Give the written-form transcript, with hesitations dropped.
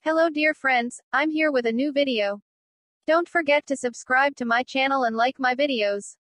Hello dear friends, I'm here with a new video. Don't forget to subscribe to my channel and like my videos.